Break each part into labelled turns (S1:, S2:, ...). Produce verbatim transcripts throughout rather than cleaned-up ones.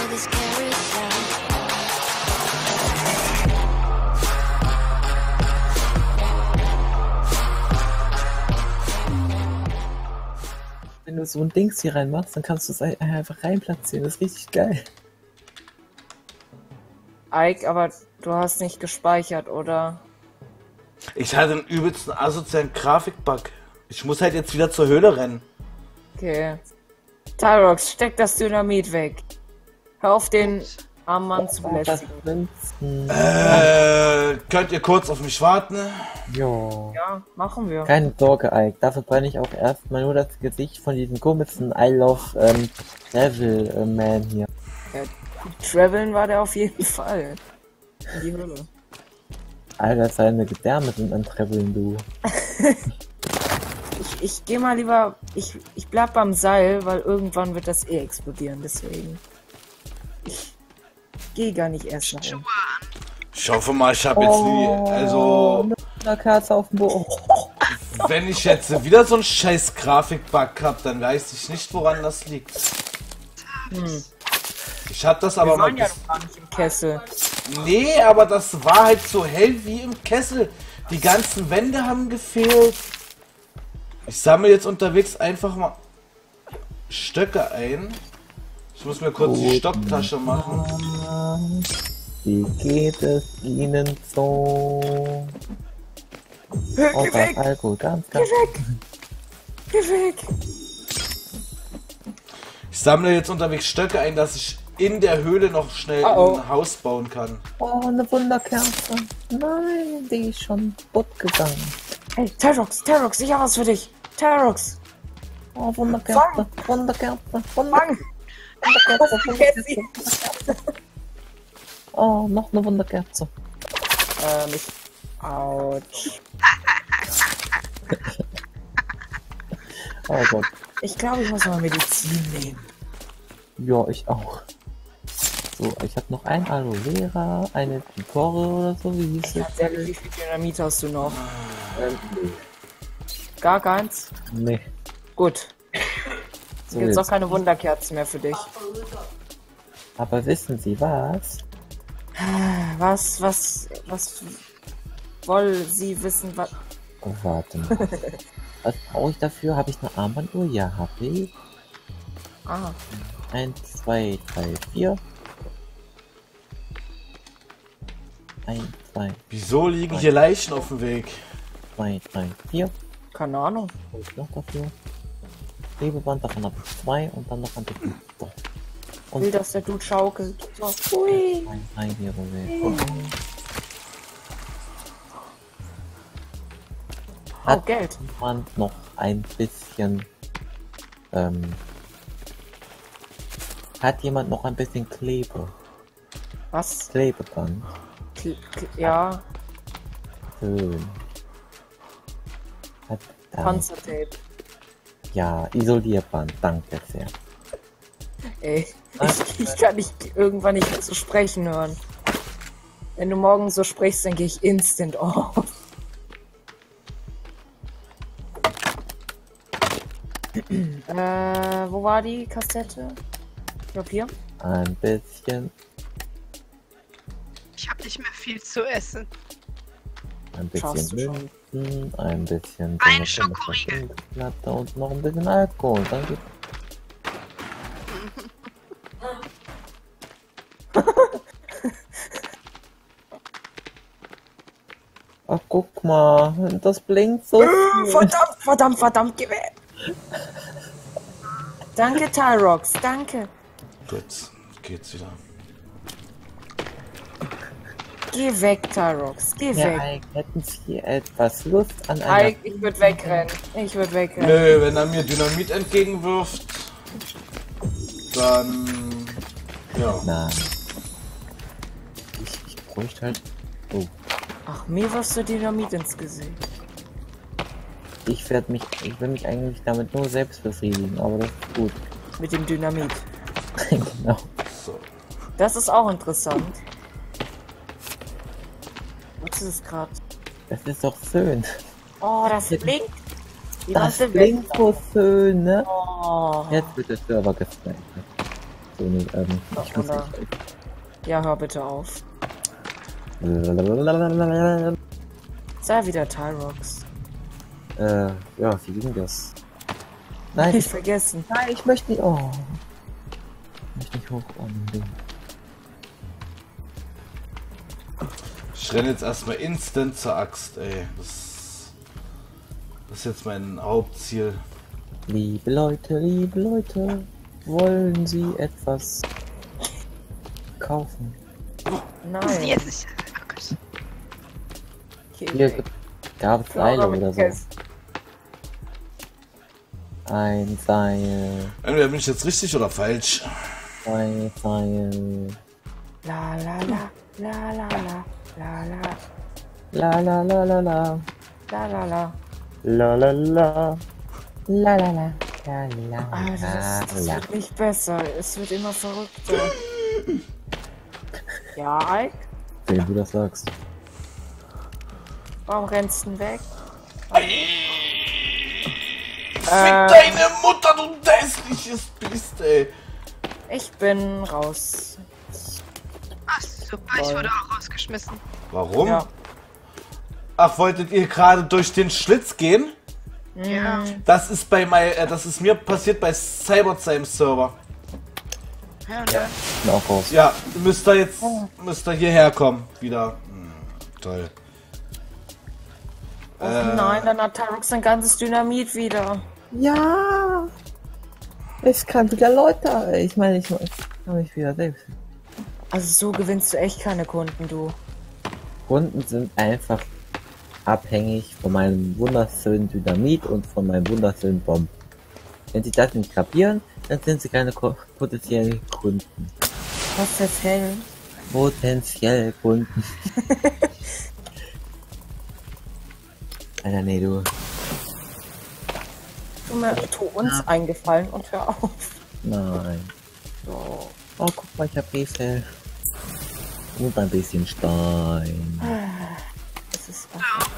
S1: the scary sound.
S2: Wenn du so ein Dings hier reinmachst, dann kannst du es einfach rein platzieren. Das ist richtig geil.
S3: Ike, aber du hast nicht gespeichert, oder?
S4: Ich hatte einen übelsten asozialen Grafikbug. Ich muss halt jetzt wieder zur Höhle rennen.
S3: Okay. Tyrox, steck das Dynamit weg. Hör auf, den armen Mann zu belästigen.
S4: Äh, könnt ihr kurz auf mich warten?
S2: Jo.
S3: Ja, machen wir.
S2: Keine Sorge, Ike. Dafür brenne ich auch erstmal nur das Gesicht von diesem komischen I Love ähm, Devil äh, Man hier.
S3: Ja, Traveln war der auf jeden Fall. In die Hölle.
S2: Alter, seine Gedärme sind an Traveln, du.
S3: ich ich gehe mal lieber. Ich, ich bleib beim Seil, weil irgendwann wird das eh explodieren, deswegen. Ich gehe gar nicht erst nach oben.
S4: Ich hoffe mal, ich habe jetzt nie. Also.
S2: Eine Kerze auf dem Boden.
S4: Wenn ich jetzt wieder so einen scheiß Grafikbug hab, dann weiß ich nicht, woran das liegt.
S3: Hm.
S4: Ich hab das aber
S3: Wir
S4: mal.
S3: waren ja noch gar nicht im Kessel.
S4: Nee, aber das war halt so hell wie im Kessel. Die ganzen Wände haben gefehlt. Ich sammle jetzt unterwegs einfach mal Stöcke ein. Ich muss mir kurz die Stocktasche machen.
S2: Wie geht es Ihnen so?
S3: Geh
S2: Oh,
S3: weg!
S2: das Alkohol, ganz,
S3: Geh
S2: ganz.
S3: weg! Geh weg!
S4: Ich sammle jetzt unterwegs Stöcke ein, dass ich in der Höhle noch schnell
S3: Oh, oh.
S4: ein Haus bauen kann.
S2: Oh, eine Wunderkerze. Nein, die ist schon kaputt gegangen.
S3: Hey, Tyrox, Tyrox, ich hab was für dich. Tyrox!
S2: Oh, Wunderkerze, Wunderkerze, Wunder
S3: Fang!
S2: Wunderkerze, Wunderkerze, Wunderkerze. Oh, noch eine Wunderkerze.
S3: Ähm, ich... Autsch.
S2: Oh Gott.
S3: Ich glaube, ich muss mal Medizin nehmen.
S2: Ja, ich auch. So, ich habe noch ein Aloe Vera, eine Tore oder so, wie hieß
S3: Ganz
S2: es?
S3: ehrlich, wie viel Dynamit hast du noch?
S2: Ähm,
S3: Gar keins?
S2: nee.
S3: Gut.
S2: So
S3: Gibt's
S2: jetzt.
S3: auch keine Wunderkerzen mehr für dich.
S2: Aber wissen Sie was?
S3: Was, was, was wollen Sie wissen, was...
S2: Oh, warte mal. Was brauche ich dafür? Habe ich eine Armbanduhr? Ja, habe ich.
S3: Ah,
S2: eins, zwei, drei, vier. eins, zwei,
S4: Wieso liegen hier Leichen auf dem Weg?
S2: zwei, drei, vier.
S3: keine Ahnung.
S2: Was ist noch dafür? Klebeband, davon habe ich zwei und dann noch ein bisschen. So.
S3: Ich will, dass der Dude schaukelt. So. Hui.
S2: Ein, ein hier rüber.
S3: Oh, Geld.
S2: Man noch ein bisschen. Ähm, hat jemand noch ein bisschen Klebe?
S3: Was?
S2: Klebeband.
S3: Kl Kl ja,
S2: Schön. Hat da.
S3: Panzertape.
S2: Ja, Isolierband, danke sehr.
S3: Ey, ich, ich kann dich irgendwann nicht mehr so sprechen hören. Wenn du morgen so sprichst, dann gehe ich instant auf. äh, wo war die Kassette? Ich glaube hier.
S2: Ein bisschen.
S5: Ich habe nicht mehr viel zu essen.
S2: Ein
S3: Schaffst
S2: bisschen
S3: du schon.
S2: Münzen, ein bisschen
S5: Ein
S2: so eine
S5: Schokoriegel.
S2: Platte und noch ein bisschen Alkohol. Dann geht. Ach, guck mal, das blinkt so.
S3: Äh, verdammt, verdammt, verdammt, geh weg. Danke, Tyrox, danke.
S4: Gut, geht's wieder.
S3: Geh weg, Tyrox, geh
S2: Ja,
S3: weg.
S2: Ike, hätten Sie etwas Lust an einer...
S3: Ike, ich würde wegrennen. Ich würde wegrennen.
S4: Nö, wenn er mir Dynamit entgegenwirft, dann. Ja.
S2: Nein. Ich, ich bräuchte halt... Oh.
S3: Ach, mir wirst du Dynamit ins Gesicht.
S2: Ich werde mich... Ich will mich eigentlich damit nur selbst befriedigen, aber das ist gut.
S3: Mit dem Dynamit.
S2: Genau.
S4: So.
S3: Das ist auch interessant. Was ist es gerade?
S2: Das ist doch schön.
S3: Oh, das blinkt. Die
S2: Das
S3: ganze
S2: klingt so schön, ne?
S3: Oh.
S2: Jetzt wird der Server gespeichert. So, nee, ähm,
S3: Oh,
S2: ich muss
S3: oder- Ja, hör bitte auf.
S2: nicht.
S3: Sei wieder Tyrox.
S2: Äh, ja, wie ging das? Nein,
S3: Nicht
S2: ich,
S3: vergessen.
S2: nein, ich möchte nicht. Oh. Ich möchte nicht hoch. Oh, mein Ding.
S4: Ich renne jetzt erstmal instant zur Axt, ey. Das, das ist jetzt mein Hauptziel.
S2: Liebe Leute, liebe Leute, wollen Sie etwas kaufen?
S3: Nein.
S5: Jetzt nicht. Oh Gott.
S3: Okay,
S2: Hier
S3: okay.
S2: gab es
S3: Flora
S2: Seile
S3: mit
S2: oder so.
S3: Käse.
S2: Ein Seil,
S4: Entweder bin ich jetzt richtig oder falsch.
S2: zwei Seil.
S3: La la la, la la la, la la,
S2: La la la la la.
S3: la la la.
S2: La la la. La la la. La la
S3: Ah, das, das
S2: la.
S3: wird nicht besser. Es wird immer verrückter. Ja, Ike?
S2: Wenn du das sagst.
S3: Warum rennst du denn weg?
S4: Fick deine Mutter, du hässliches Biest, ey.
S3: Ich bin raus.
S5: Ach super, ich wurde auch rausgeschmissen.
S4: Warum?
S3: Ja.
S4: Ach, wolltet ihr gerade durch den Schlitz gehen?
S5: Ja.
S4: Das ist bei mein, äh, das ist mir passiert bei Cybertime Server.
S5: Ja, und dann?
S2: Ich bin auch raus.
S4: Ja, müsst ihr jetzt, müsst ihr hierher kommen, wieder. Hm, toll.
S3: Oh
S4: Äh.
S3: nein, dann hat Tyrox sein ganzes Dynamit wieder.
S2: Ja! Es kann wieder Leute. Ich meine, ich kann mich wieder selbst.
S3: Also so gewinnst du echt keine Kunden, du.
S2: Kunden sind einfach abhängig von meinem wunderschönen Dynamit und von meinem wunderschönen Bomben. Wenn sie das nicht kapieren, dann sind sie keine ko- potenziellen Kunden.
S3: Was ist jetzt hell?
S2: Potenziell Kunden. Alter, nee, du.
S3: Du mir tu uns eingefallen und hör auf.
S2: Nein.
S3: So.
S2: Oh, guck mal, ich hab Rehfell. Und ein bisschen Stein.
S3: Das ist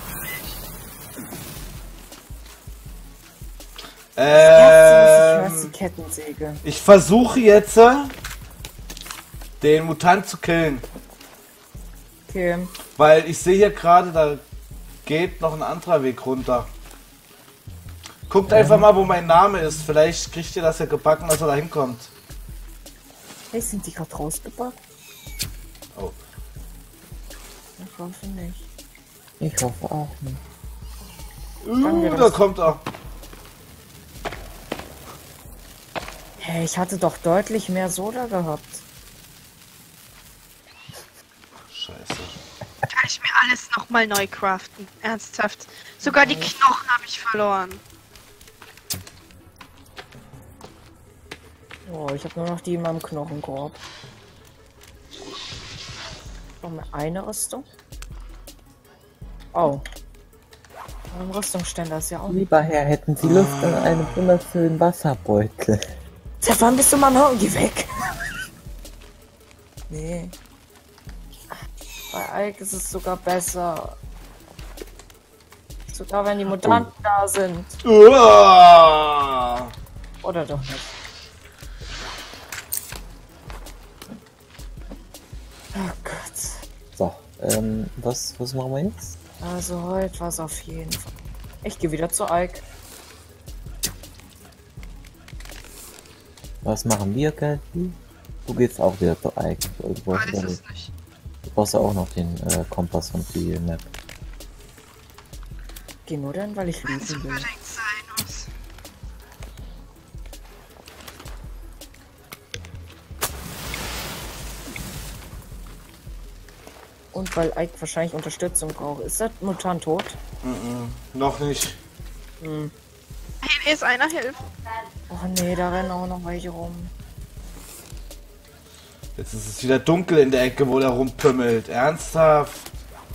S4: Ähm,
S3: ich die Kettensäge.
S4: ich versuche jetzt, äh, den Mutant zu killen.
S3: Okay.
S4: Weil ich sehe hier gerade, da geht noch ein anderer Weg runter. Guckt einfach mal, wo mein Name ist. Vielleicht kriegt ihr das ja gebacken, dass er da hinkommt.
S3: Hey, sind die gerade rausgepackt?
S4: Oh.
S3: Ich hoffe nicht.
S2: Ich hoffe auch nicht.
S3: Danke,
S4: Uh,
S3: das-
S4: da kommt er.
S3: Hey, ich hatte doch deutlich mehr Soda gehabt.
S4: Scheiße.
S5: Kann ich mir alles nochmal neu craften. Ernsthaft. Sogar die Knochen habe ich verloren.
S3: Oh, ich habe nur noch die in meinem Knochenkorb. Noch mal eine Rüstung. Oh. Ein Rüstungsständer ist ja auch.
S2: Lieber Herr, hätten Sie Lust an einem wunderschönen Wasserbeutel?
S3: Seit wann bist du mal noch? Geh weg! Nee. Bei Ike ist es sogar besser. Sogar wenn die Mutanten da sind.
S4: Uah.
S3: Oder doch nicht. Oh Gott.
S2: So, ähm, was, was machen wir jetzt?
S3: Also heute war es auf jeden Fall. Ich gehe wieder zu Ike.
S2: Was machen wir, Kathy? Du gehst auch wieder zu Ike. Du brauchst,
S5: Weiß
S2: ja
S5: es
S2: nicht-
S5: nicht.
S2: du brauchst ja auch noch den äh, Kompass und die Map.
S3: Geh nur dann, weil ich
S5: Wenn es
S3: lügen will.
S5: unbedingt sein muss.
S3: Und weil Ike wahrscheinlich Unterstützung braucht. Ist der Mutant tot?
S4: Noch nicht.
S5: Hey, hier ist einer, hilf.
S3: Oh nee, da rennen auch noch welche rum.
S4: Jetzt ist es wieder dunkel in der Ecke, wo der rumpümmelt. Ernsthaft?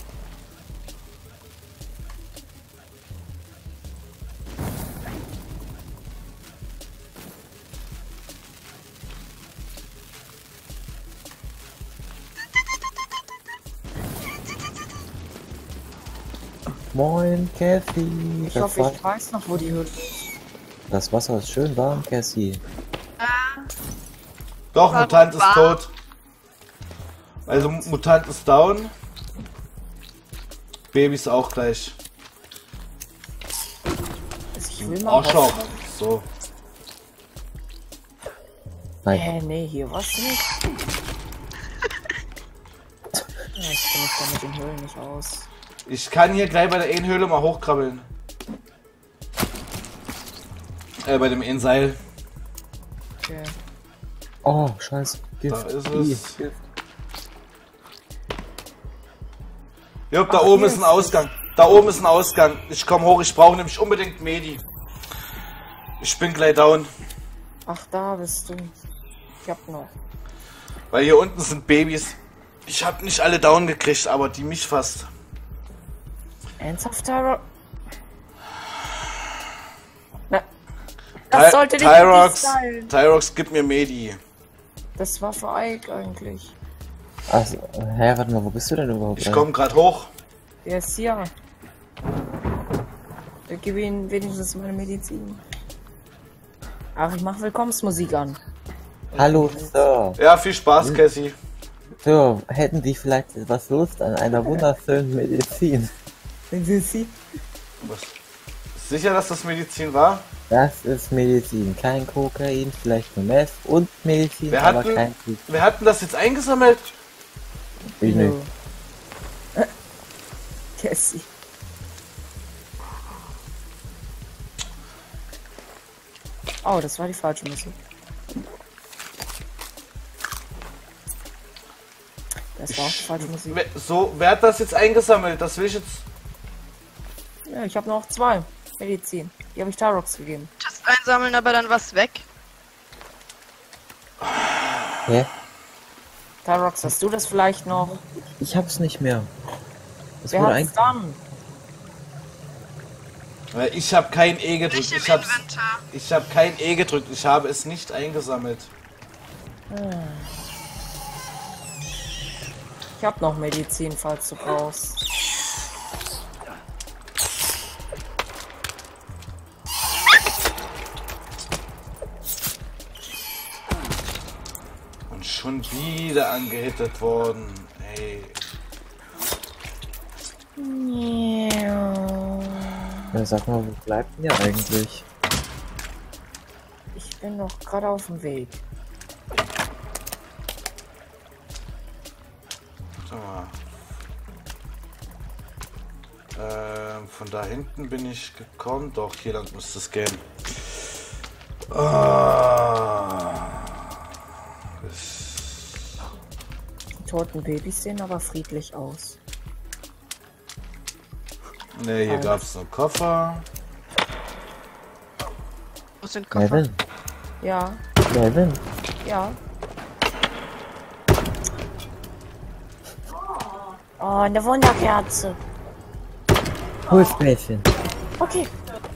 S2: Moin, Kathy.
S3: Ich
S2: Das,
S3: hoffe,
S2: Wa-
S3: ich weiß noch, wo die Hütte ist.
S2: das Wasser ist schön warm, Cassie.
S4: Doch,
S5: Warum
S4: Mutant ist
S5: war-
S4: tot. Also Mutant ist down. Baby ist auch gleich.
S3: Also ich will mal
S4: Arschloch.
S3: hoffen.
S4: So.
S2: Nein.
S3: Äh, nee, hier was nicht. Ja, ich kenne mich da mit den Höhlen nicht aus.
S4: Ich kann hier gleich bei der einen Höhle mal hochkrabbeln. Äh, bei dem einen Seil.
S3: Okay.
S2: Oh, scheiße. Gift.
S4: Da ist
S2: Ih,
S4: es.
S2: Gift.
S4: Jupp, da
S3: Ach,
S4: oben
S3: hier
S4: ist ein
S3: ist
S4: Ausgang. Da oben ist ein Ausgang. Ich komme hoch. Ich brauche nämlich unbedingt Medi. Ich bin gleich down.
S3: Ach, da bist du. Ich hab noch.
S4: Weil hier unten sind Babys. Ich habe nicht alle down gekriegt, aber die mich fast.
S3: Ernsthaft, Tyrox? Na,
S4: Ty-
S3: das sollte nicht
S4: Tyrox,
S3: sein.
S4: Tyrox, gib mir Medi.
S3: Das war für Ike eigentlich.
S2: Also, hä, warte mal, wo bist du denn überhaupt?
S4: Ich komme gerade hoch.
S3: Der ist hier. Ich gebe ihm wenigstens meine Medizin. Ach, ich mach Willkommensmusik an.
S2: Hallo, Sir.
S4: Ja, viel Spaß, Cassie.
S2: Sir, hätten Sie vielleicht etwas Lust an einer wunderschönen Medizin?
S3: Wenn Sie sie.
S4: Was? Sicher, dass das Medizin war?
S2: Das ist Medizin. Kein Kokain, vielleicht nur Meth und Medizin,
S4: Wir
S2: aber
S4: hatten-
S2: kein Kokain.
S4: Wir hatten das jetzt eingesammelt.
S2: Ich nicht.
S3: Äh, Cassie. Oh, das war die falsche Musik. Das war auch die falsche Musik.
S4: Wer- So, wer hat das jetzt eingesammelt? Das will ich jetzt.
S3: Ja, ich habe noch zwei Medizin. Die habe ich Tyrox gegeben.
S5: Das einsammeln, aber dann was weg.
S2: Hä?
S3: Tyrox, hast du das vielleicht noch?
S2: Ich hab's nicht mehr. Das
S3: Wer
S2: wurde
S3: hat's
S2: eigentlich.
S3: dann?
S4: Weil Ich habe kein E gedrückt.
S5: Nicht im
S4: Ich, hab's,
S5: Inventar.
S4: ich habe kein E gedrückt. Ich habe es nicht eingesammelt.
S3: Ich habe noch Medizin, falls du brauchst.
S4: Und schon wieder angehittet worden. Ey.
S2: Ja, sag mal, wo bleibt denn ihr eigentlich?
S3: Ich bin noch gerade auf dem Weg.
S4: Warte mal. Ähm, von da hinten bin ich gekommen. Doch, hier lang müsste es gehen. Ah.
S3: Die toten Babys sehen aber friedlich aus.
S4: Ne, hier gab es einen Koffer.
S5: Wo sind Koffer?
S2: Levin?
S3: Ja,
S2: Levin?
S3: ja. Oh, eine Wunderkerze.
S2: Holzbärchen.
S3: Okay.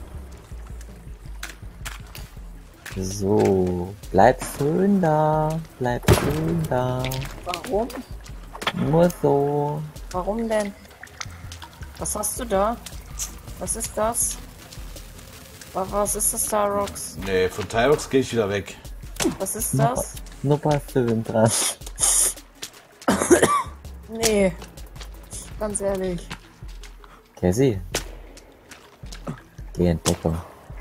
S2: So, bleib schön da. Bleib schön da.
S3: Warum?
S2: Nur so.
S3: Warum denn? Was hast du da? Was ist das? Wa- Was ist das, Tyrox?
S4: Ne, von Tyrox gehe ich wieder weg.
S3: Was ist das?
S2: Schnupper schön dran.
S3: Nee. Ganz ehrlich.
S2: Cassie. Geh Entdeckung.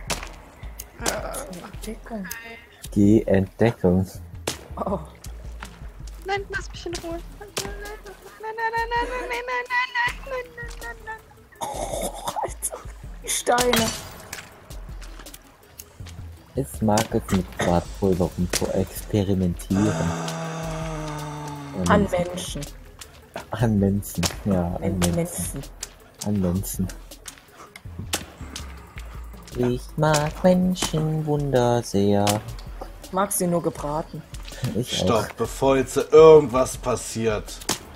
S3: Entdeckung.
S2: Geh Entdeckung.
S3: Oh.
S5: Nein, lass mich in Ruhe. Nein, nein, nein, nein, nein, nein, nein, nein, nein, nein, nein, nein.
S3: Oh, Alter. Die Steine.
S2: Ich mag es mit Quarzpulver um zu experimentieren. Und
S3: An Menschen.
S2: an Menschen. Ja, an
S3: An
S2: Menschen.
S3: Menschen.
S2: An Menschen. Ich mag Menschen wunder sehr.
S3: Ich mag sie nur gebraten.
S2: Ich
S4: Stopp, bevor jetzt irgendwas passiert.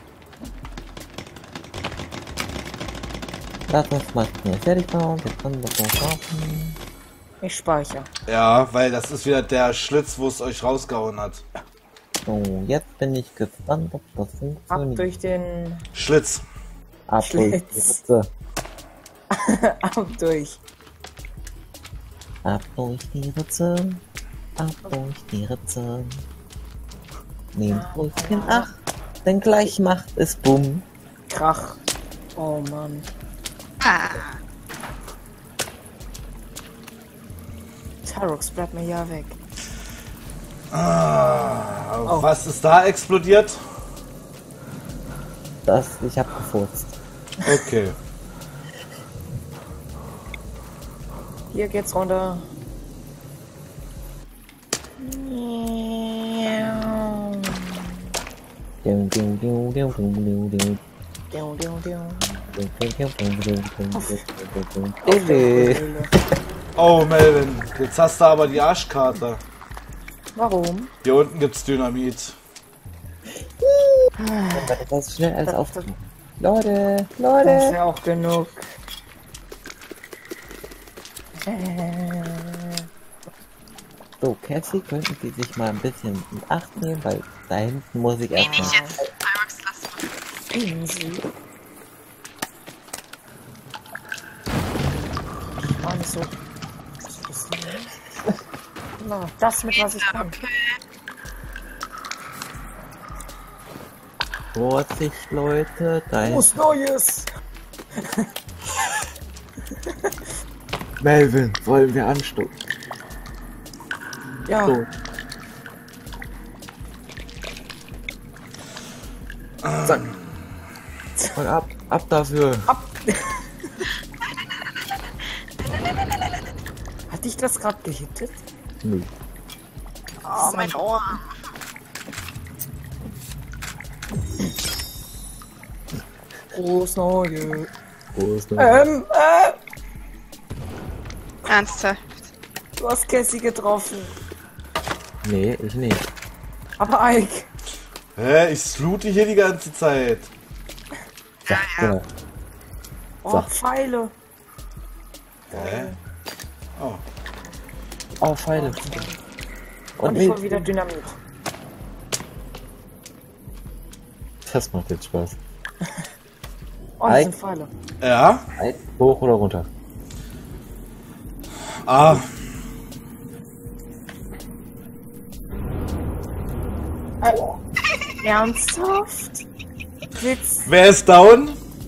S2: auch. Lass uns mal schnell fertig bauen. Wir können das noch kaufen.
S3: Ich speichere.
S4: Ja, weil das ist wieder der Schlitz, wo es euch rausgehauen hat.
S2: So, jetzt bin ich gespannt, ob das
S3: Ab
S2: funktioniert.
S3: durch den...
S4: Schlitz.
S2: Ab durch die
S3: Schlitz.
S2: Ritze.
S3: Ab durch.
S2: Ab durch die Ritze. Ab durch die Ritze. Nehmt uns in Acht, denn gleich macht es Bumm.
S3: Krach. Oh Mann.
S5: Ah.
S3: Tarox, bleib mir ja weg.
S4: Ah,
S3: Oh.
S4: Was ist da explodiert?
S2: Das, ich hab gefurzt.
S4: Okay.
S3: Hier geht's runter.
S2: Ding, ding, ding, ding, ding, ding, ding.
S3: Diu, diu, diu.
S2: Ding, ding, ding, ding, ding, ding, ding, ding,
S3: Auf der
S2: ding, ding.
S3: Höhle.
S4: Oh, Melvin, jetzt hast du aber die Arschkarte.
S3: Warum?
S4: Hier unten gibt's Dynamit.
S2: Das ist schnell alles auf. Leute,
S3: Das
S2: Leute.
S3: wäre auch genug. Äh,
S2: So, Cassie, könnten Sie sich mal ein bisschen in Acht nehmen, weil da hinten muss ich
S5: Nee, nicht
S2: erstmal.
S5: jetzt. Tyrox, lass mal.
S3: Insel. War nicht so. Na, das mit was ich kann.
S2: Vorsicht, Leute, da ist
S3: Was Neues!
S2: Melvin, wollen wir anstoßen?
S3: Ja,
S2: So. Zack. Und ab, ab dafür.
S3: ab! Hat dich das gerade gehittet?
S2: Nö.
S5: Oh, mein Ohr.
S3: Groß Neue.
S2: Wo ist denn?
S3: Ähm, äh,
S5: Ernsthaft.
S3: du hast Cassie getroffen.
S2: Nee, ich nicht.
S3: Aber Ike.
S4: Hä, ich sloote hier die ganze Zeit.
S2: Ja, genau.
S3: Oh,
S2: So.
S3: Pfeile.
S4: Hä? Oh.
S2: Oh, Pfeile.
S3: Und
S2: Und
S3: ich
S2: wie?
S3: hol wieder Dynamit.
S2: Das macht jetzt Spaß.
S3: Oh, das
S2: Ike.
S3: sind Pfeile.
S4: Ja?
S2: Ein, hoch oder runter?
S4: Ah,
S3: Äh, ernsthaft? Witz.
S4: wer ist down?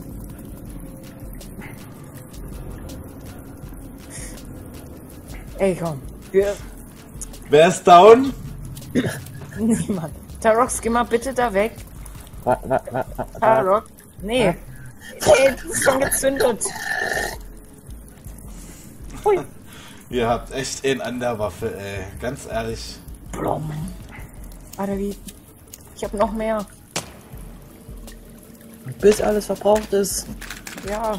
S3: Ey, komm. Wir.
S4: Wer ist down?
S3: Niemand. Tarox, geh mal bitte da weg.
S2: Wa, wa, wa, wa, wa.
S3: Tarox. Nee. Ey, das ist schon gezündet. Hui.
S4: Ihr habt echt einen an der Waffe, ey. Ganz ehrlich.
S3: Blom. Warte, wie? Ich hab noch mehr.
S2: Bis alles verbraucht ist.
S3: Ja.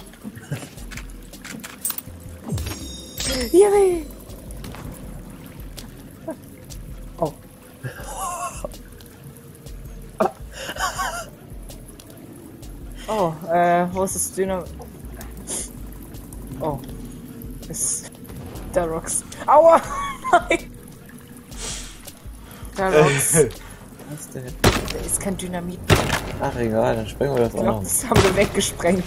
S3: Yay. Oh. Oh, äh, wo ist das Dynamit? Oh. Ist Tarox. Aua! Nein! Tarox.
S2: Was denn?
S3: Da ist kein Dynamit.
S2: Ach egal, dann sprengen wir das
S3: Ich
S2: auch
S3: glaube,
S2: noch.
S3: das haben wir weggesprengt.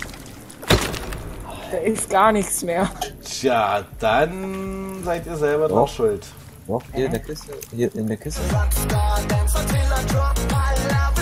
S3: Da ist gar nichts mehr.
S4: Tja, dann seid ihr selber
S2: Doch.
S4: drauf schuld.
S2: Doch, hier in der Kiste. Hier in der Kiste.
S1: Rockstar, Dancer till I drop my love.